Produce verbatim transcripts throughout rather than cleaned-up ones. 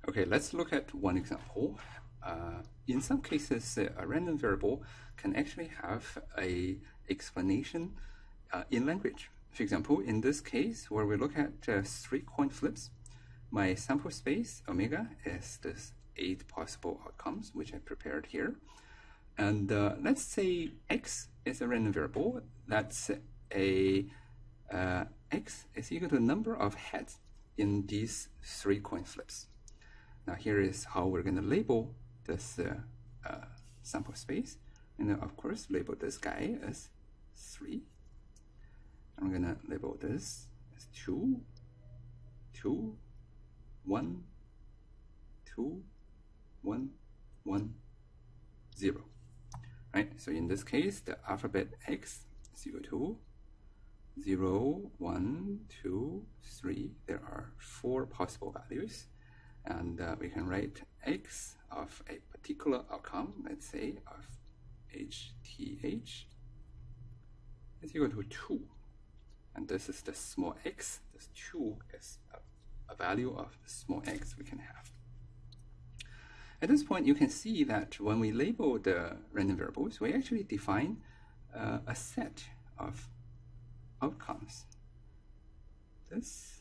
Okay, let's look at one example. Uh, in some cases, uh, a random variable can actually have a explanation uh, in language. For example, in this case, where we look at uh, three coin flips, my sample space, omega, is this eight possible outcomes, which I prepared here. And uh, let's say x is a random variable. That's a uh, x is equal to the number of heads in these three coin flips. Now here is how we're going to label this uh, uh, sample space. And then of course label this guy as three. I'm going to label this as two, two, one, two, one, one, zero. Right? So in this case, the alphabet x is equal to zero, one, two, three. There are four possible values. And uh, we can write x of a particular outcome, let's say of H T H, is equal to two. And this is the small x. This two is a, a value of the small x we can have. At this point, you can see that when we label the random variables, we actually define uh, a set of outcomes. This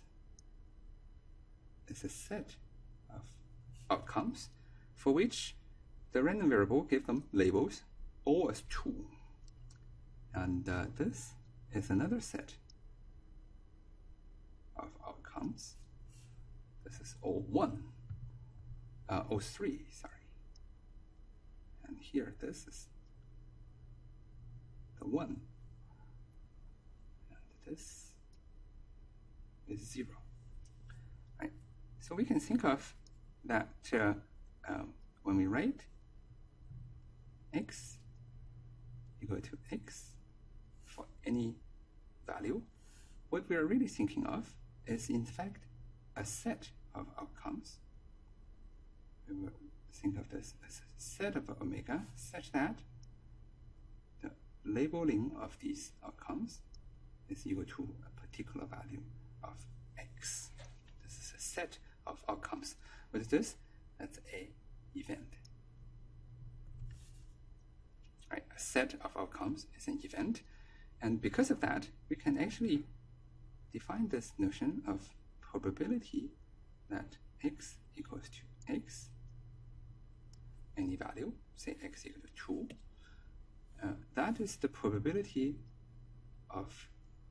is a set of outcomes for which the random variable gives them labels O as two. And uh, this is another set of outcomes. This is O one, uh, O three, sorry. And here, this is the one. And this is zero. Right? So we can think of that uh, um, when we write x equal to x for any value, what we are really thinking of is in fact a set of outcomes. We will think of this as a set of omega such that the labeling of these outcomes is equal to a particular value of x. This is a set of outcomes. What is this? That's a event. Right, a set of outcomes is an event, and because of that, we can actually define this notion of probability that x equals to x, any value, say x equal to two. Uh, that is the probability of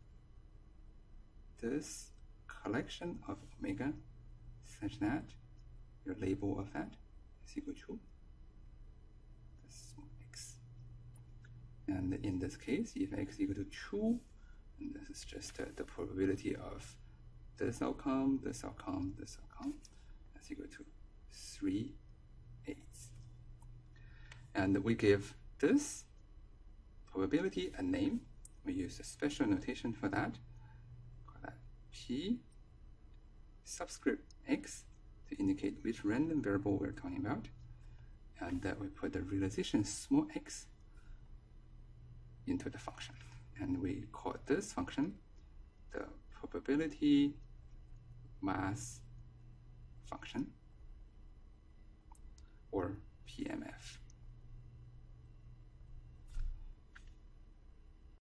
this collection of omega such that your label of that is equal to this x. And in this case, if x is equal to two, and this is just uh, the probability of this outcome, this outcome, this outcome, that's equal to three eighths. And we give this probability a name. We use a special notation for that. Call that P subscript x to indicate which random variable we're talking about. And that we put the realization small x into the function. And we call this function the probability mass function, or P M F.